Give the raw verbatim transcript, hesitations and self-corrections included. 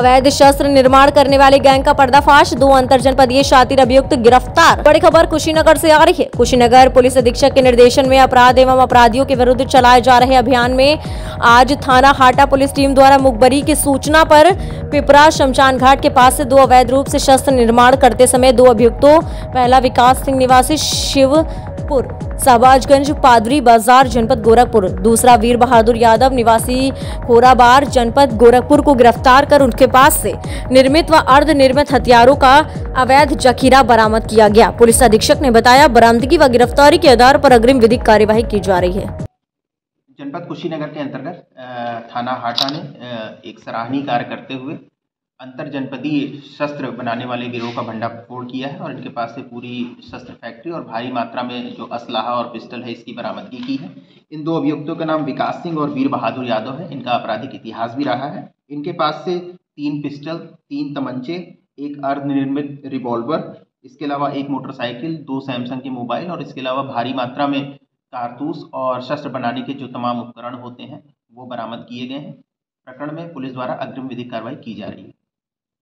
अवैध शस्त्र निर्माण करने वाले गैंग का पर्दाफाश, दो अंतर जनपदीय शातिर अभियुक्त गिरफ्तार। बड़ी खबर कुशीनगर से आ रही है। कुशीनगर पुलिस अधीक्षक के निर्देशन में अपराध एवं अपराधियों के विरुद्ध चलाए जा रहे अभियान में आज थाना हाटा पुलिस टीम द्वारा मुखबरी की सूचना पर पिपरा शमशान घाट के पास से दो अवैध रूप से शस्त्र निर्माण करते समय दो अभियुक्तों, पहला विकास सिंह निवासी शिवपुर साबाजगंज पादरी बाजार जनपद गोरखपुर, दूसरा वीर बहादुर यादव निवासी खोराबार जनपद गोरखपुर को गिरफ्तार कर उनके पास से निर्मित व अर्ध निर्मित हथियारों का अवैध जखीरा बरामद किया गया। पुलिस अधीक्षक ने बताया, बरामदगी व गिरफ्तारी के आधार पर अग्रिम विधिक कार्यवाही की जा रही है। जनपद कुशीनगर के अंतर्गत थाना हाटा ने एक सराहनीय कार्य करते हुए अंतर जनपदीय शस्त्र बनाने वाले गिरोह का भंडाफोड़ किया है और इनके पास से पूरी शस्त्र फैक्ट्री और भारी मात्रा में जो असलाहा और पिस्टल है इसकी बरामदगी की है। इन दो अभियुक्तों का नाम विकास सिंह और वीर बहादुर यादव है। इनका आपराधिक इतिहास भी रहा है। इनके पास से तीन पिस्टल, तीन तमंचे, एक अर्धनिर्मित रिवॉल्वर, इसके अलावा एक मोटरसाइकिल, दो सैमसंग के मोबाइल और इसके अलावा भारी मात्रा में कारतूस और शस्त्र बनाने के जो तमाम उपकरण होते हैं वो बरामद किए गए हैं। प्रकरण में पुलिस द्वारा अग्रिम विधिक कार्रवाई की जा रही है।